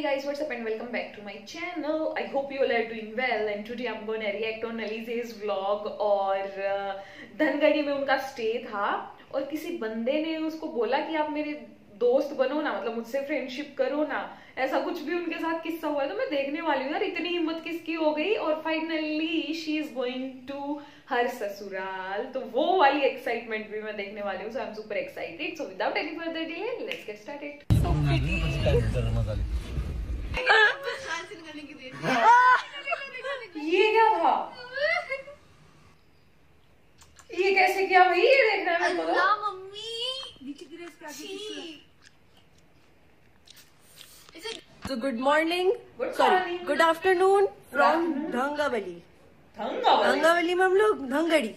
guys, what's up and welcome back to my channel. I hope you all are doing well and today I'm going to react on Alize's vlog। और धनगढ़ी में उनका stay था और किसी बंदे ने उसको बोला कि आप मेरे दोस्त बनो ना, मतलब मुझसे फ्रेंडशिप करो ना, ऐसा कुछ भी उनके साथ किस्सा हुआ है। तो मैं देखने वाली हूँ यार इतनी हिम्मत किसकी हो गई। और finally she is going to her ससुराल, तो वो वाली एक्साइटमेंट भी मैं देखने वाली हूँ। So I am super excited. So without any further delay let's get started. ये क्या था? ये कैसे किया भाई? ये देखना है मेरे को। So good morning, sorry, good afternoon from धंगावली। धंगावली में हम लोग Dhangadhi.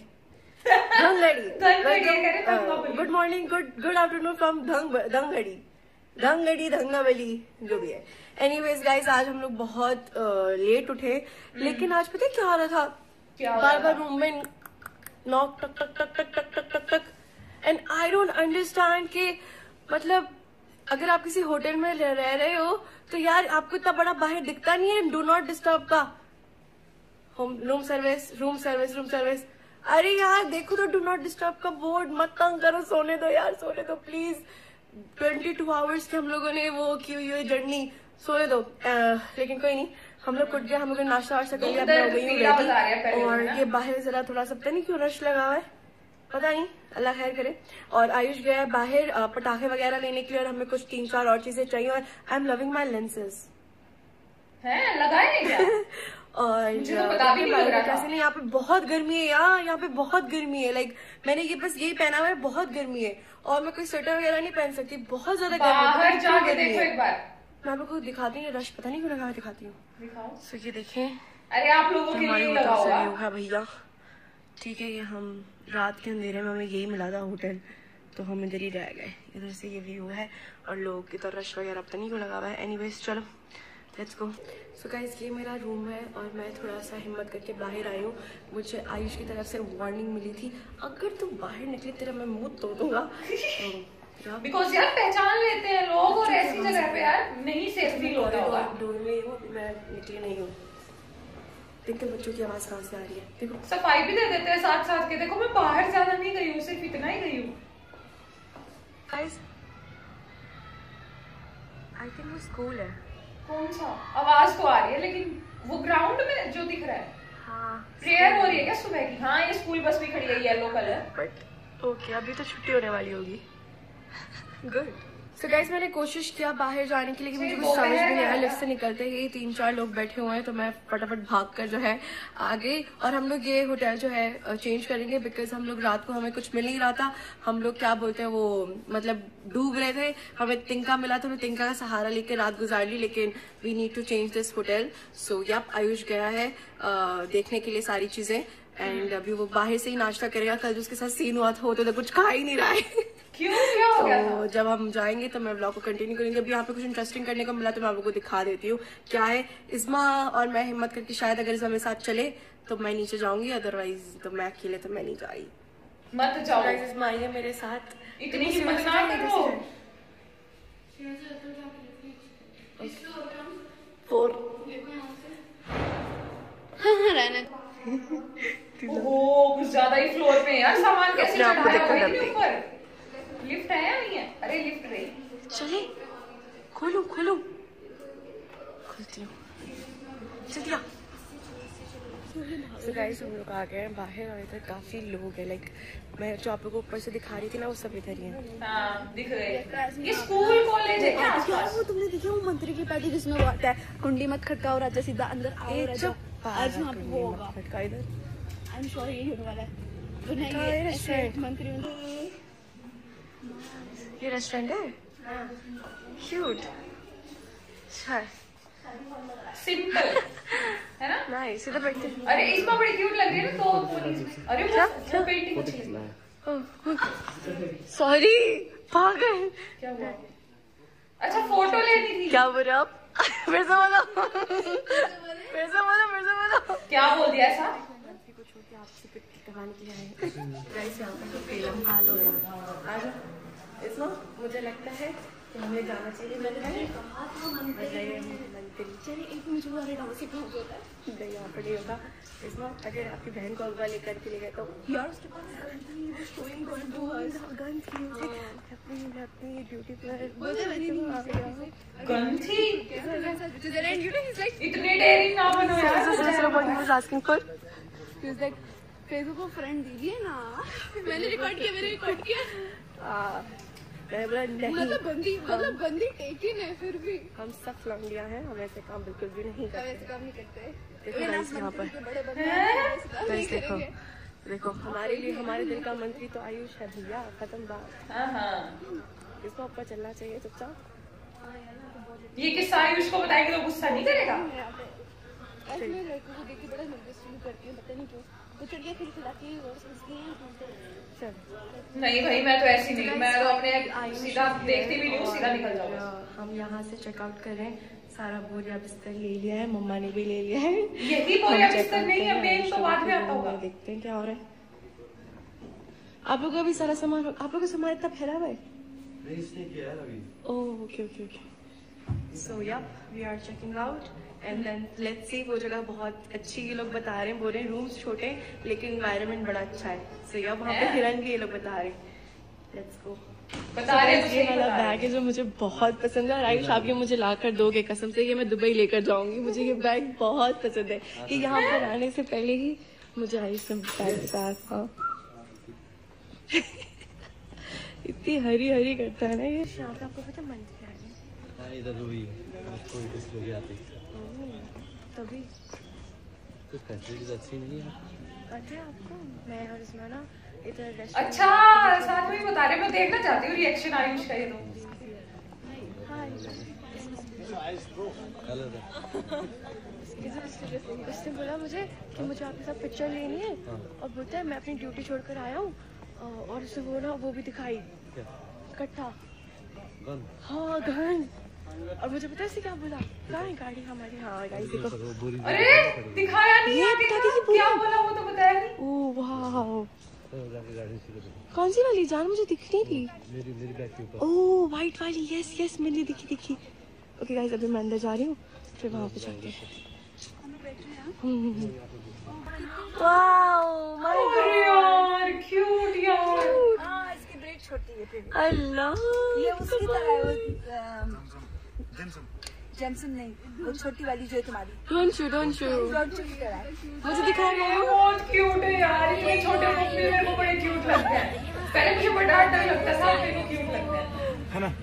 Good morning, good afternoon from Dhangadhi, Dhangawali जो भी है। एनीवेज गाइस, आज हम लोग बहुत लेट उठे, लेकिन आज पता है क्या हो रहा था? बार बार रूम में नॉक टक टक टक टक टक टक टक टक। एंड आई डोंट अंडरस्टैंड कि मतलब अगर आप किसी होटल में रह रहे हो तो यार आपको इतना बड़ा बाहर दिखता नहीं है डू नॉट डिस्टर्ब का रूम सर्विस। अरे यार देखो तो डू नॉट डिस्टर्ब का बोर्ड, मत तंग करो, सोने दो यार, सोने दो प्लीज। 22 आवर्स की हम लोगों ने वो की हुई है जर्नी, सोने दो। लेकिन कोई नहीं, हम लोग उठ गए, हम लोग ने नाश्ता वाश्ता कर लिया, मैं हो गई हूँ रेडी। और ये बाहर जरा थोड़ा सा पता नहीं क्यों रश लगा हुआ है, पता नहीं, अल्लाह खैर करे। और आयुष गया है बाहर पटाखे वगैरह लेने के लिए और हमें कुछ 3-4 और चीजें चाहिए। और I am loving my lenses हैं, लगाए क्या? और मुझे तो पता भी नहीं लग रहा था। कैसे नहीं, यहाँ पे बहुत गर्मी है यार, यहाँ पे बहुत गर्मी है। लाइक मैंने ये बस यही पहना हुआ है, बहुत गर्मी है और मैं कोई स्वेटर वगैरह नहीं पहन सकती, बहुत ज्यादा बाहर जाके देखो एक बार। मैं आपको दिखाती हूँ, रश पता नहीं क्यों लगा, दिखाती हूँ। दिखाओ। सो ये देखें, अरे आप लोगों के लिए लगा हुआ भैया, ठीक है। ये हम रात के अंधेरे में हमें यही मिला था होटल, तो हम इधर ही रह गए। इधर से ये व्यू है और लोग इधर रश वगैरह पता नहीं क्यों लगा हुआ है। एनीवेज चलो लेट्स गो। सो गाइस, ये मेरा रूम है और मैं थोड़ा सा हिम्मत करके बाहर आई हूँ। मुझे आयुष की तरफ से वार्निंग मिली थी, अगर तुम बाहर निकली तेरा मैं मुंह तोड़ दूंगा। बिकॉज़ यार पहचान लेते हैं लोग और ऐसी जगह पे यार नहीं सेफ फील होता होगा। डोर में हूँ, मैं निकली नहीं हूँ। देखते बच्चों की आवाज कहाँ से आ रही है, देखो। सफाई भी दे देते हैं साथ साथ के। देखो मैं बाहर ज्यादा नहीं गई हूँ, सिर्फ इतना ही गई हूँ। गाइस आई थिंक वो स्कूल है। कौन सा? आवाज तो आ रही है, लेकिन वो ग्राउंड में जो दिख रहा है, हाँ प्रेयर हो रही है क्या सुबह की? हाँ, ये स्कूल बस भी खड़ी है येलो कलर। बट ओके, अभी तो छुट्टी होने वाली होगी। गुड। सो गाइस, मैंने कोशिश किया बाहर जाने की, लेकिन मुझे कुछ समझ भी नहीं आया। लिफ्ट से निकलते ही 3-4 लोग बैठे हुए हैं, तो मैं फटाफट भाग कर जो है आ गई। और हम लोग ये होटल जो है चेंज करेंगे, बिकॉज हम लोग रात को हमें कुछ मिल नहीं रहा था। हम लोग क्या बोलते हैं वो, मतलब डूब रहे थे। हमें तिनका मिला तो हमें तिनका का सहारा लेकर रात गुजार ली, लेकिन we need to change this hotel. So yup, Ayush गया है देखने के लिए सारी चीजें। एंड अभी वो बाहर से ही नाश्ता करेगा। कल जो उसके साथ सीन हुआ था, वो तो कुछ खा ही नहीं रहा है। क्यों, क्या हो गया था? जब हम जाएंगे तो मैं ब्लॉग को कंटिन्यू करेंगे। जब यहाँ पे कुछ इंटरेस्टिंग करने को मिला तो मैं आप लोगों को दिखा देती हूँ क्या है। इस्मा और मैं हिम्मत करके, शायद अगर इस्मा मेरे साथ चले तो मैं नीचे जाऊंगी, अदरवाइज तो मैं अकेले तो मैं नहीं जा रही। मत जाओ। इस्मा आई है मेरे साथ, इतनी हिम्मत ना करो। 4 ओह, कुछ ज्यादा ही फ्लोर पे यार, सामान कैसे चढ़ाया भाई ऊपर? लिफ्ट है या नहीं है? अरे लिफ्ट रही, चले खोलो खुलती हूँ, जल्दी आ। So guys, हम लोग आ गए हैं बाहर और इधर काफी लोग हैं। लाइक मैं जो आप लोगों को ऊपर से दिखा रही थी ना, वो सब इधर ही है। हाँ, दिख रहे हैं। ये स्कूल कॉलेज है क्या आसपास? वो तुमने देखा वो मंत्री की पार्टी जिसमें वो आता है, कुंडी मत खटकाओ राजा, सीधा अंदर आओ राजा। आज वहाँ पे वो होगा, खटका इधर। आई एम श्योर यही होने वाला है। बुलाएंगे रेस्टोरेंट मंत्री। ये रेस्टोरेंट है, क्यूट, सिंपल है ना? नाइस, इधर बैठते। अरे इसमें बड़ी क्यूट लग रही है ना, तो अरे वो पेंटिंग अच्छी है। सॉरी, पागल। क्या हुआ? अच्छा, फोटो लेनी थी। क्या बोल रहे आप? फिर से बोलो। क्या बोल दिया ऐसा? मुझे लगता है कि हमें जाना चाहिए। चलिए एक मुझे वाले डांस सीखना होता है। नहीं यहाँ पर नहीं होता। इसमें अगर आपकी बहन को अगवा लेकर के ले गए तो यार उसके पास अपनी ड्यूटी पर गन थी। like इतने डेयरिंग ना बनो यार। asking for he's like Facebook को फ्रेंड दीजिए ना। मैंने रिकॉर्ड किया मैंने बोला नहीं, मतलब बंदी टेकिन है फिर भी हम सब फ्लॉन्डिया हैं, हम ऐसे काम बिल्कुल भी नहीं ऐसे करते। काम नहीं करते। देखो गाइस यहाँ पर बड़े गाइस देखो हमारे लिए हमारे दिल का मंत्री तो आयुष है भैया, खत्म बात। हाँ। इसको आपका चलना चाहिए चुपचाप। ये किस्सा आयुष को बताएंगे तो गुस्सा नहीं करेगा। ऐसे में लड़कों को देख के बड़ा नर्वस फील करती हूँ, पता नहीं क्यों। वो चढ़िया खिलाती है और सोचती है चल नहीं भाई मैं तो ऐसी नहीं, मैं तो अपने सीधा देखती भी नहीं हूँ, सीधा निकल जाऊंगा। हम यहाँ से चेकआउट कर रहे हैं। सारा बोरिया बिस्तर ले लिया है, मम्मा ने भी ले लिया है। यही बोरिया बिस्तर नहीं है, मेन तो बाद में आता होगा। देखते हैं क्या हो रहा है। आप लोग का भी सारा सामान, आप लोग का सामान इतना फैला हुआ है। Oh okay okay okay. So yeah we are checking out and then let's see. वो जगह बहुत अच्छी ये लोग बता रहे हैं, बोल रहे हैं रूम्स छोटे लेकिन एनवायरनमेंट बड़ा अच्छा है। सो या वहाँ पे फिरेंगे ये लोग बता रहे हैं। Let's go. बता रहे हैं, ये वाला बैग है जो मुझे बहुत पसंद है और आयुष आप ये मुझे ला कर दोगे कसम से, ये मैं दुबई लेकर जाऊंगी। मुझे ये बैग बहुत पसंद है कि यहाँ पर आने से पहले ही मुझे आयुष ने बैग बताया था। इतनी हरी हरी करता है ना ये। शाम को आपको पता मन इधर हुई कोई कुछ लोग आते तभी कुछ फैसिलिटीज अच्छी नहीं है। अच्छा आपको मैं और इसमें ना इधर अच्छा साथ में ही बता रहे, मैं देखना चाहती हूँ रिएक्शन आयुष का। ये तो उसने बोला मुझे कि मुझे आपके साथ पिक्चर लेनी है और बोलता है मैं अपनी ड्यूटी छोड़कर आया हूँ और उसे वो भी दिखाई कट्टा। हाँ गन। और मुझे पता है क्या बोला, कहाँ है गाड़ी हमारी। हाँ गाइस देखो। अरे दिखाया नहीं ये यार, क्या बोला वो तो बताया नहीं। ओह वाह कौन सी वाली जान मुझे दिख नहीं थी। मेरी बैग के ऊपर। ओह वाइट वाली, यस यस मैंने दिखी। ओके गाइस अभी मैं अंदर जा रही हूँ, फिर वहाँ पे जाते हैं। वाओ माय गॉड यार क्यूट यार। इसकी ब्रेक छोटी है फिर अल्लाह ये उसकी तरह है। जेमसन नहीं, वो छोटी वाली जो है तुम्हारी। डोंट शू मुझे दिखाओ। बहुत क्यूट है यार, इतने छोटे फोन भी मेरे को बड़े क्यूट लगते हैं। पहले मुझे बड़ा डर लगता था, मेरे को क्यूट लगता है ना।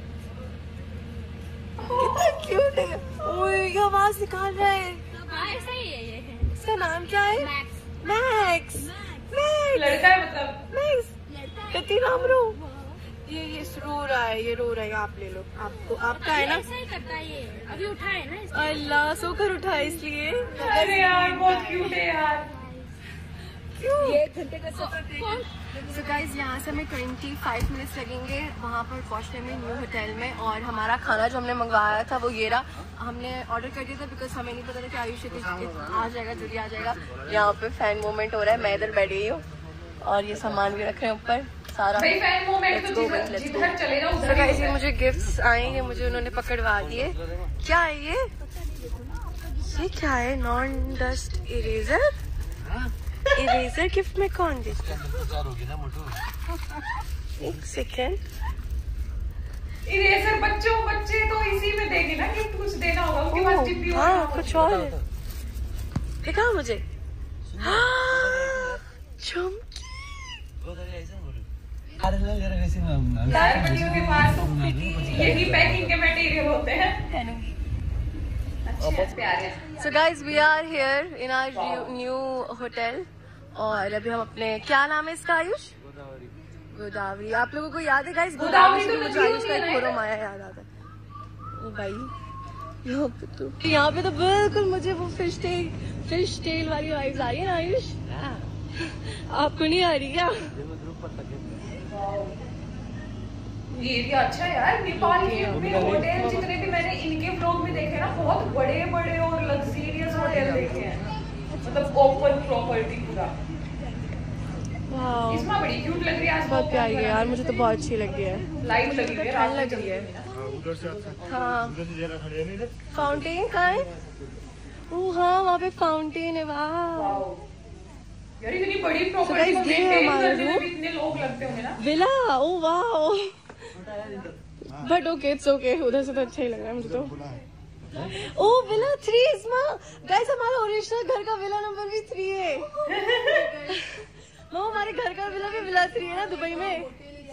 कितना क्यूट है। ओए ये आवाज निकाल रहा है। ऐसा ही है ये। इसका नाम क्या है? मैक्स। लड़का है मतलब। मैक्स कितनी नाम रो। ये रो रहा है, आप ले लो। आपको आपका है ना। ऐसा ही करता है ये, अभी उठा है ना। अल्लाह सोकर उठा है इसलिए। अरे यार बहुत क्यूट है यार। ये घंटे का सफर। So guys, यहाँ से हमें 25 मिनट्स लगेंगे वहाँ पर पहुँचने में न्यू होटल में। और हमारा खाना जो हमने मंगवाया था वो ये रहा, हमने ऑर्डर कर दिया था बिकॉज हमें नहीं पता था कि आयुष आ जाएगा, जल्दी आ जाएगा। यहाँ पे फैन मोमेंट हो रहा है, मैं इधर बैठ गई हूँ और ये सामान भी रख रहे हैं ऊपर सारा। भाई फैन मोमेंट तो जिधर चले जाओ उधर। गाइस ये मुझे गिफ्ट्स आए, ये मुझे उन्होंने पकड़वा दिए। क्या है ये क्या है? Non dust eraser. Eraser gift में कौन देता है? एक सेकेंड। इरेजर बच्चे तो इसी में देंगे ना गिफ्ट, कुछ देना होगा उनके पास टिप भी होगा। हाँ कुछ और है, दिखाओ मुझे। चमकी यार बच्चियों के पास तो यही पैकिंग के मटेरियल होते हैं। अच्छा प्यारे। So guys, we are here in our new hotel और अभी हम अपने, क्या नाम है इसका आयुष? गोदावरी। आप लोगों को याद है गाइस गोदावरी? तो मुझे आयुष का एक फोटो माया याद आता है। ओ भाई यहाँ पे तो बिल्कुल मुझे वो फिश टेल वाली वाइब्स आ रही है ना आयुष। आपको नहीं आ रही क्या? ये एरिया अच्छा है यार। नेपाल के होटल जितने भी मैंने इनके व्लॉग में देखे ना, बहुत बड़े और लग्जरियस होटल देखे हैं, मतलब ओपन प्रॉपर्टी पूरा। वाह इसमें बड़ी क्यूट लग रही है आज। बहुत प्यारी है यार, मुझे तो बहुत अच्छी लगी है। लाइट लगी है, ठंड लग रही है। हाँ फाउंटेन कहाँ है? ओह हाँ वहाँ पे फाउंटेन है। वाह यार इतनी बड़ी प्रॉपर्टी को मेंटेन करने में भी इतने लोग लगते होंगे ना। विला ओह वाह बट ओके इट्स ओके, उधर से तो अच्छा ही लग रहा है मुझे तो। ओह विला 3 इसमा गाइस, हमारा ओरिजिनल घर का विला नंबर भी 3 है। वो हमारे घर का विला भी विला 3 है ना दुबई में।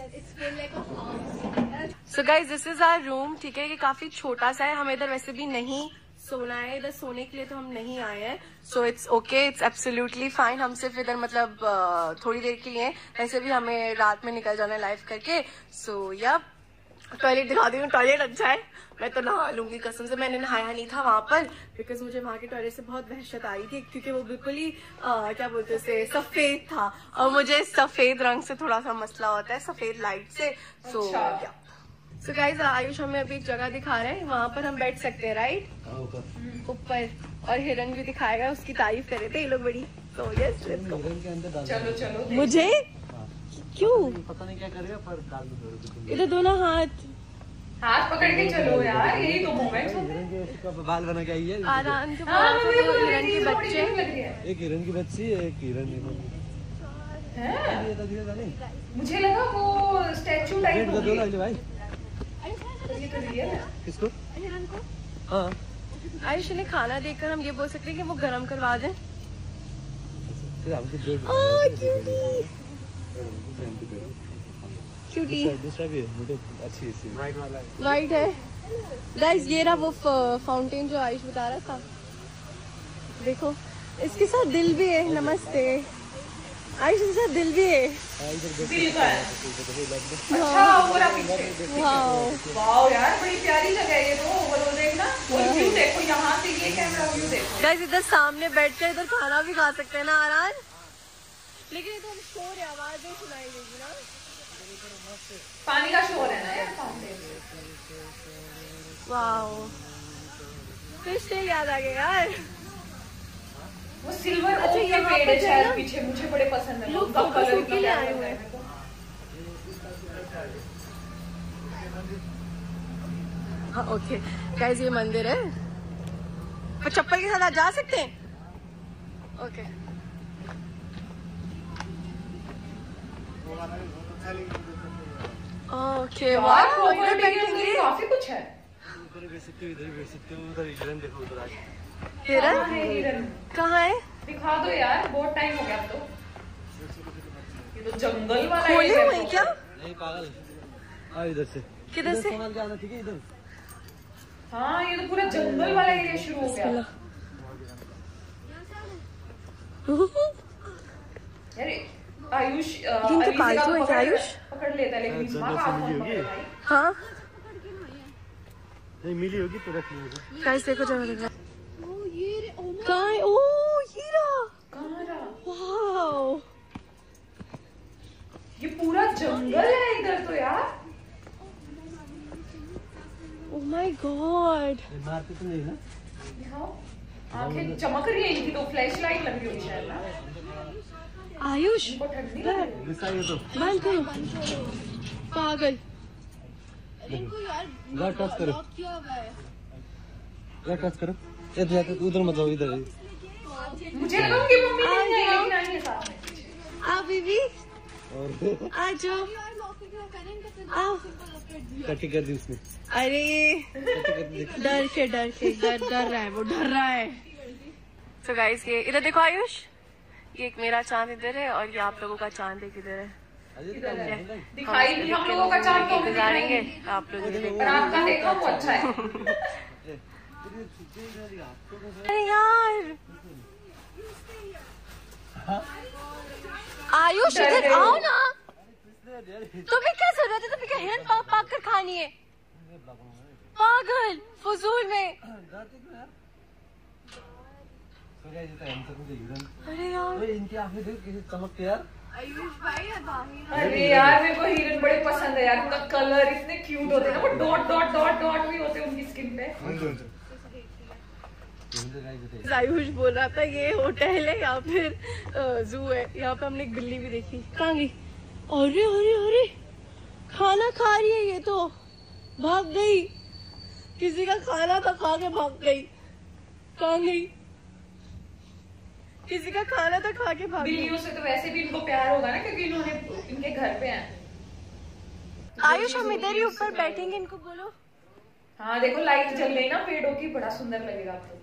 So guys this is our room, ठीक है। ये काफी छोटा सा है, हमें इधर वैसे भी नहीं सोना है, इधर सोने के लिए तो हम नहीं आए हैं। So it's okay, it's absolutely fine. हम सिर्फ इधर मतलब थोड़ी देर के लिए, ऐसे भी हमें रात में निकल जाना है लाइव करके। सो या टॉयलेट दिखा दी हूँ, टॉयलेट अच्छा है। मैं तो नहा लूंगी कसम से, मैंने नहाया नहीं था वहां पर बिकॉज मुझे वहां के टॉयलेट से बहुत वहशत आ रही थी, क्योंकि वो बिल्कुल ही क्या बोलते हैं सफेद था, और मुझे सफेद रंग से थोड़ा सा मसला होता है, सफेद लाइट से। सो गाइस आयुष हमें अभी एक जगह दिखा रहे हैं, वहां पर हम बैठ सकते हैं राइट ऊपर, और हिरन भी दिखाएगा, उसकी तारीफ कर रहे थे ये लोग बड़ी। तो यस लेट्स गो। चलो चलो। मुझे क्यों पता नहीं क्या करेगा पर डाल दो। इधर दोनों हाथ पकड़ के चलो यार, यही तो मोमेंट हिरन के बाल बना के आई है। आराम से हिरन के बच्चे, एक हिरन की बच्ची, एक हिरन मुझे लगा वो स्टैचू टाइप भाई। किसको? हिरन को हाँ आयुष ने खाना देखकर हम ये बोल सकते हैं कि वो गरम करवा दें। क्यूटी दूसरा भी है, अच्छी राइट है गाइस। ये रहा वो फाउंटेन जो आयुष बता रहा था, देखो इसके साथ दिल भी है। नमस्ते आयुष, इसके साथ दिल भी है। दिल का है। अच्छा पूरा पीछे। वाओ यार बड़ी प्यारी जगह है ये तो। वो देखना, और व्यू देखो यहाँ से, ये कैमरा व्यू देखो गाइस। इधर सामने बैठकर इधर खाना भी खा सकते हैं ना आराम, लेकिन इधर शोर है, आवाज नहीं सुनाई देगी ना। पानी का शोर है ना यार फाउंटेन। वाओ फिर से याद आ गया यार, वो सिल्वर अच्छा, ओक के यहाँ पेड़ पे है जो है शायद ना, पीछे, मुझे बड़े पसंद है। लोग उसका फोटो कलर शूट के लिए इतना आए प्यारा हुए है हैं। मेरे को। हाँ ओके गाइस ये मंदिर है, पर चप्पल के साथ आप जा सकते हैं। ओके ओके यार वाह इधर प्रॉपर्टी के अंदर बैठेंगे। काफी कुछ है। उधर बैठ सकते हो, इधर बैठ सकते हो। उधर हिरन देखो, उधर आगे हिरन कहाँ है हिरन? कहाँ है? दिखा दो यार, बहुत टाइम हो गया अब तो। ये तो जंगल वाला खोले एरिया हुए हैं क्या? नहीं पागल। आ इधर से, किधर से? संभाल के आना, ठीक है इधर। हाँ ये तो पूरा जंगल वाला एरिया शुरू हो गया यार। आयुष जिनके पालतू है क्या आयुष? पकड़ लेता है, लेकिन इस माँ का हाथ मत पकड़ भाई। हाँ नहीं मिली होगी तो रख ली। गाइस देखो जगह देखो ओ ये रे, ओ माय कहाँ है? ओह हीरा, कहाँ रहा? वाओ ये पूरा जंगल है इधर तो यार। Oh my god. मारते तो नहीं ना? दिखाओ, आंखें चमक रही है इनकी तो, फ्लैश लाइट लग रही होगी शायद ना। आयुष इनको ठंड नहीं लग रही? दिखाइए तो। बंद करो पागल। इनको यार जा टच करो, लॉक किया हुआ है। जा टच करो। इधर उधर मत जाओ, इधर। मुझे लगा उनकी मम्मी नहीं है, लेकिन आई है साथ में। आ बीबी और आ जाओ। यार लॉक किया करें इनका तो आओ। सिंपल लॉक कर दिया। कटी कर दी उसने। अरे डर रहा है, वो डर रहा है। तो गाइस ये इधर देखो आयुष, ये एक मेरा चांद इधर है और ये आप लोगों का चांद एक इधर है। दिखाई नहीं हम लोगों का चांद तो गुजारेंगे आप लोग पर आपका देखा वो अच्छा है। अरे यार आयुष इधर आओ ना, तुम्हें क्या जरूरत है? तुम्हें क्या हिरन पाक पाक कर खानी है? पागल फजूल में। अरे यार इनकी आंखें देख कैसे चमकते यार। आयुष भाई या बाहिर अरे यार मेरे को हिरन बड़े पसंद है यार, उनका कलर इतने क्यूट होते हैं ना, वो डॉट डॉट डॉट डॉट भी होते हैं उनकी स्किन पे। आयुष बोल रहा था ये होटल है या फिर जू है। यहाँ पे हमने एक बिल्ली भी देखी। कहाँ गई? अरे अरे अरे खाना खा रही है ये तो, भाग गई। किसी का खाना था खा के भाग गई। कहाँ गई? किसी का खाना था खा के भाग गई। बिल्लियों से तो वैसे भी इनको प्यार होगा ना, क्योंकि इन्होंने इनके घर पे हैं। आयुष हम इधर ही ऊपर बैठेंगे, इनको बोलो। हाँ देखो लाइट जल गई ना पेड़ों की, बड़ा सुंदर लगेगा आपको।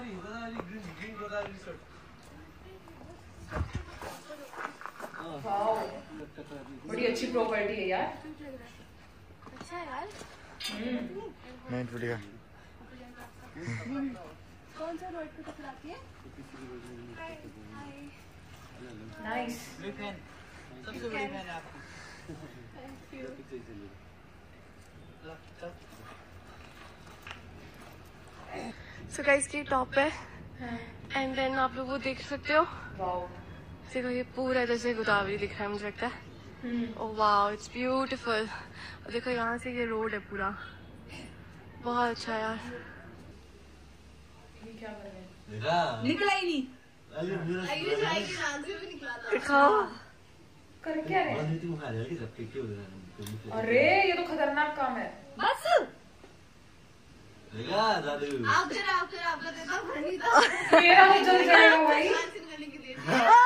वाओ बड़ी अच्छी प्रॉपर्टी है यार। अच्छा यार। नहीं टूटेगा। कौन सा रोड पे टकराती है? नाइस। सबसे बड़ी फैन है आपकी। सो गाइस की टॉप है एंड देन आप लोग वो देख सकते हो। वाओ देखो ये पूरा जैसे गोदावरी दिख रहा है मुझे लगता है। Oh wow it's beautiful. और देखो यहाँ से ये रोड है पूरा, बहुत अच्छा यार। ये क्या कर रहे हैं? निकला ही नहीं। दिखाओ कर क्या रहे हैं? अरे ये तो खतरनाक काम है। बस आप जरा आपका देता पानी था। मेरा भी जल जाएगा भाई। करने के लिए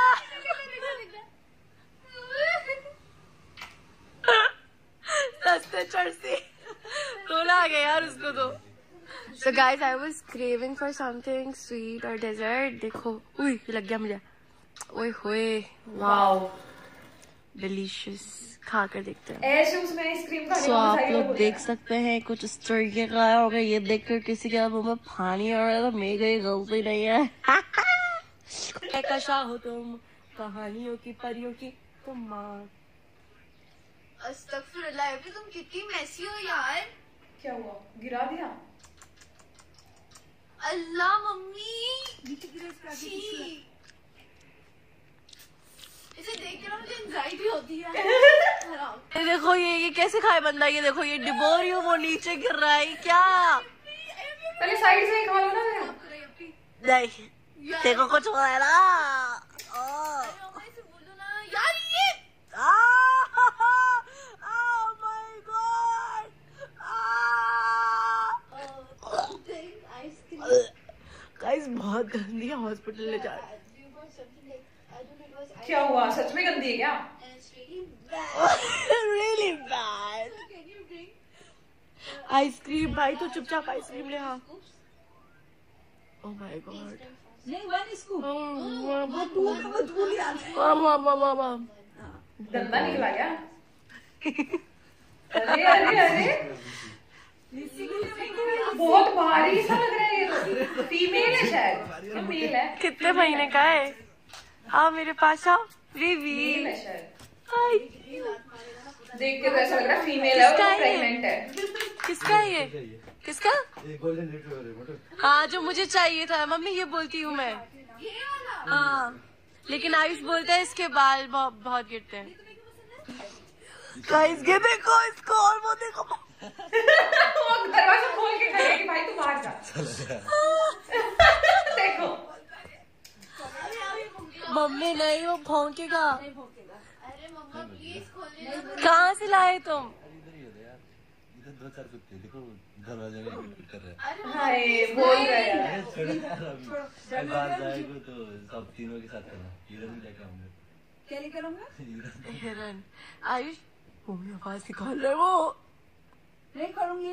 सस्ते चढ़ से रोना आ गया यार उसको तो। So guys, I was craving for something sweet or dessert. देखो, उई ये लग गया मुझे। ओए होए, वाओ, delicious। खा कर देखते हैं। ऐसे उसमें आइसक्रीम खाने So का आप मजा ही लोग अलग होता देख है। सकते हैं कुछ इस तरीके का होगा। ये देखकर किसी के मुंह में पानी आ रहा है तो मेरी गलती नहीं है। कशा हो तुम, कहानियों की परियों की तुम माँ। अस्तगफुरुल्लाह, तुम कितनी मैसी हो यार। क्या हुआ? गिरा दिया? अल्लाह मम्मी, छी। इसे देख के ना मुझे एंजाइटी होती है। ये देखो ये कैसे खाए बंदा। ये देखो ये डिबोरियो वो नीचे गिर रहा है क्या? पहले साइड से ही खा लो ना मेरा। नहीं देखो कुछ हो रहा है ना। मम्मा इसे बोलो ना यार ये। गाइस बहुत गंदी है, हॉस्पिटल ले जा। क्या हुआ? सच में गंदी है क्या? really bad। आइसक्रीम भाई तो चुपचाप आइसक्रीम ले। हाँ ओह माय गॉड। नहीं वन स्कूप। गंदा निकला क्या? अरे अरे अरे बहुत भारी सा लग रहा है ये तो। फीमेल है शायद या मेल है? कितने महीने का है? हाँ मेरे पास आओ मेल बेबी। है शायद। देख के तो ऐसा लग रहा है फीमेल है और किसका है ये? प्रेग्नेंट है। किसका है ये? किसका? गोल्डन रिट्रीवर है मोटो। हाँ जो मुझे चाहिए था मम्मी, ये बोलती हूँ मैं। हाँ लेकिन आयुष बोलता है इसके बाल बहुत गिरते हैं। गाइस ये देखो इसको और वो देखो। वो दरवाजा खोल के खड़े कि भाई तू बाहर जा। देखो मम्मी नहीं वो भौंकेगा। अरे मम्मा प्लीज खोलिए। कहाँ से लाए तुम? इधर दो चार कुत्ते देखो दरवाजे में कुछ कर रहे हैं। हाय बोल रहा है यार। अरे छोड़ो यार अभी बाहर जाएगा तो सब तीनों के साथ करना। हिरन भी लेकर आऊंगा। क्या लेकर आऊंगा? हिरन। आयुष मम्मी आवाज निकाल रहे वो। नहीं करूंगी।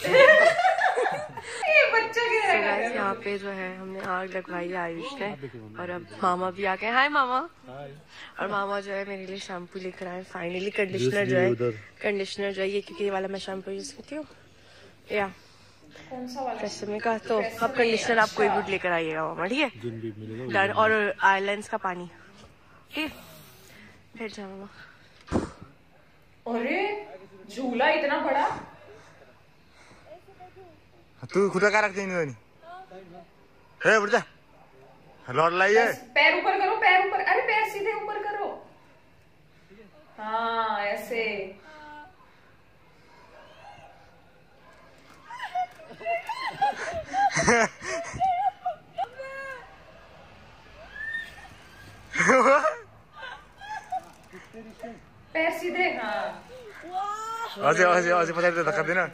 ये बच्चा क्या So है? guys, यहाँ पे जो है हमने आग लगवाई है आयुष ने और अब मामा भी आ गए। हाय मामा। और मामा जो है मेरे लिए शैम्पू लेकर आए फाइनली। कंडीशनर जो है ये क्योंकि ये वाला मैं शैम्पू यूज करती हूँ या कौन सा वाला? ट्रेसमे का। तो अब कंडीशनर आप कोई भी लेकर आइएगा मामा, ठीक है? डन। और आइलैंड्स का पानी, ठीक है? फिर जाओ मामा। अरे झूला इतना बड़ा। तू खुदा का रख देनी होनी है बुढ़ा लौट लाइए। पैर ऊपर करो, पैर ऊपर। अरे पैर सीधे ऊपर करो। हाँ ऐसे। अझै पछाडि धक्का दिन।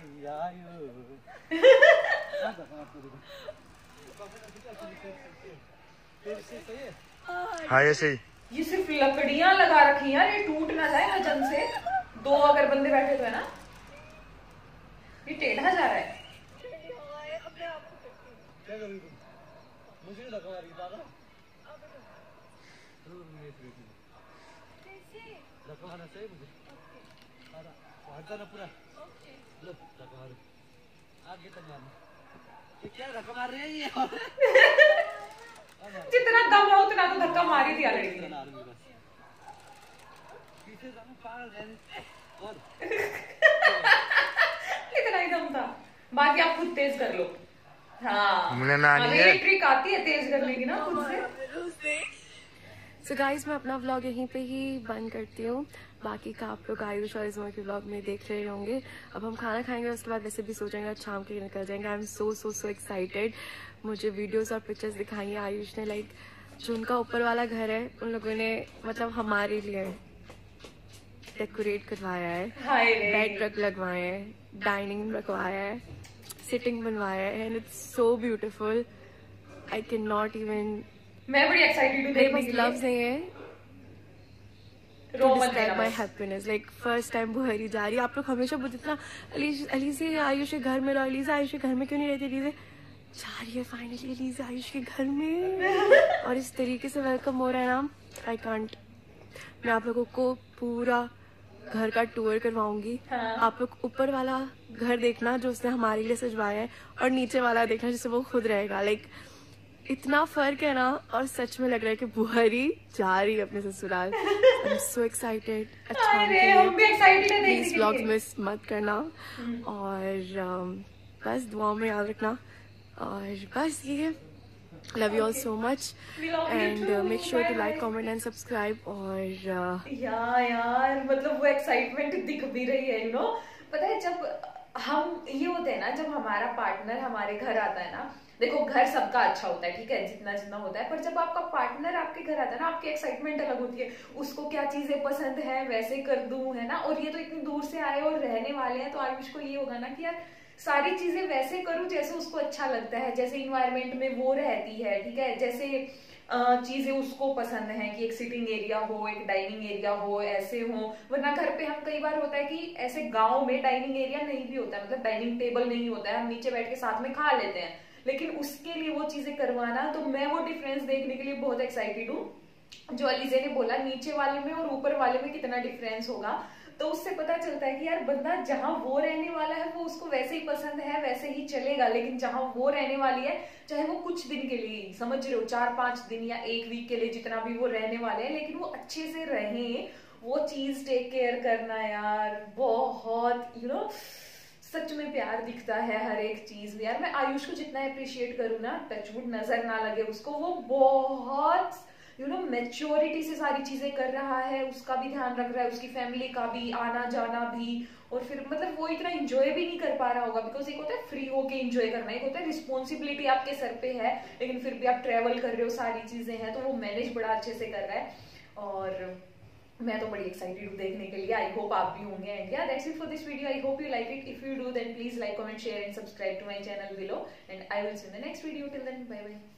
हाँ ऐसे ही। ये सिर्फ लकड़ियां लगा रखी हैं, ये टूट ना जाए वजन से। 2 अगर बंदे बैठे तो है ना, ये टेढ़ा जा रहा है। जितना दम है उतना तो धक्का मार ही दिया लड़की ने। इतना ही दम था, बाकी आप खुद तेज कर लो। हाँ हमें ये ट्रिक आती है तेज करने की ना खुद से। So guys, मैं अपना व्लॉग यहीं पे ही बंद करती हूँ। बाकी का आप लोग आयुष और इस्मा के व्लॉग में देख रहे होंगे। अब हम खाना खाएंगे, उसके बाद वैसे भी सो जाएंगे, शाम के निकल जाएंगे। I am so excited. मुझे वीडियोस और पिक्चर्स दिखाई है आयुष ने, लाइक जो उनका ऊपर वाला घर है उन लोगों ने मतलब हमारे लिए डेकोरेट करवाया है, बेड रख लगवाए हैं, डाइनिंग रखवाया है, सिटिंग बनवाया है, and it's so beautiful. I can not even, मैं बड़ी एक्साइटेड हूँ देखने के लिए। लफ्ज नहीं है to describe my happiness. Like first time बुहरी जा रही है। आप लोग हमेशा बोलते थे ना अलीज़े आयुष के घर में रहो, अलीज़े आयुष के घर में क्यों नहीं रहती? अलीज़े जा रही है फाइनली अलीज़े आयुष के घर में, और इस तरीके से वेलकम हो रहा है ना, आई कांट। मैं आप लोगों को पूरा घर का टूर करवाऊंगी। आप लोग ऊपर वाला घर देखना जो उसने हमारे लिए सजवाया है, और नीचे वाला देखना जिससे वो खुद रहेगा। लाइक इतना फर्क है ना, और सच में लग रहा है कि बुहरी जा रही है अपने ससुराल। I am so excited. अच्छा प्लीज व्लॉग्स मिस मत करना, और बस दुआओं में याद रखना, और बस ये love you all so much, and make sure to like comment and subscribe. और यार मतलब वो एक्साइटमेंट दिख भी रही है, यू नो। पता है जब हम ये होते हैं ना, जब हमारा पार्टनर हमारे घर आता है ना, देखो घर सबका अच्छा होता है, ठीक है, जितना जितना होता है, पर जब आपका पार्टनर आपके घर आता है ना, आपकी एक्साइटमेंट अलग होती है। उसको क्या चीजें पसंद है वैसे कर दूं, है ना। और ये तो इतनी दूर से आए और रहने वाले हैं, तो आयुष को ये होगा ना कि यार सारी चीजें वैसे करूं जैसे उसको अच्छा लगता है, जैसे इन्वायरमेंट में वो रहती है, ठीक है, जैसे चीजें उसको पसंद है कि एक सिटिंग एरिया हो, एक डाइनिंग एरिया हो, ऐसे हो। वरना घर पे हम कई बार होता है कि ऐसे गांव में डाइनिंग एरिया नहीं भी होता है, मतलब डाइनिंग टेबल नहीं होता है, हम नीचे बैठ के साथ में खा लेते हैं, लेकिन उसके लिए वो चीजें करवाना, तो मैं वो डिफरेंस देखने के लिए बहुत एक्साइटेड हूँ। जो अलीज़े ने बोला नीचे वाले में और ऊपर वाले में कितना डिफरेंस होगा, तो उससे पता चलता है कि यार बंदा जहां वो रहने वाला है वो उसको वैसे ही पसंद है, वैसे ही चलेगा। लेकिन जहां वो रहने वाली है, चाहे वो कुछ दिन के लिए, समझ रहे हो, 4-5 दिन या 1 वीक के लिए, जितना भी वो रहने वाले हैं, लेकिन वो अच्छे से रहे, वो चीज टेक केयर करना यार बहुत, यू नो, सच में प्यार दिखता है हर एक चीज में। यार मैं आयुष को जितना अप्रिशिएट करूँ ना, टचवुड नजर ना लगे उसको, वो बहुत यू नो मैच्योरिटी से सारी चीजें कर रहा है, उसका भी ध्यान रख रहा है, उसकी फैमिली का भी, आना जाना भी, और फिर मतलब वो इतना एंजॉय भी नहीं कर पा रहा होगा, बिकॉज एक होता है फ्री होके एंजॉय करना, एक होता है रिस्पॉन्सिबिलिटी आपके सर पे है, लेकिन फिर भी आप ट्रेवल कर रहे हो, सारी चीजें हैं, तो वो मैनेज बड़ा अच्छे से कर रहा है। और मैं तो बड़ी एक्साइटेड हूँ देखने के लिए। आई होप आप भी होंगे। And yeah that's it for this video. I hope you like it. If you do then please like, comment, share and subscribe to my channel below, and I will see you in the next video. Till then bye bye.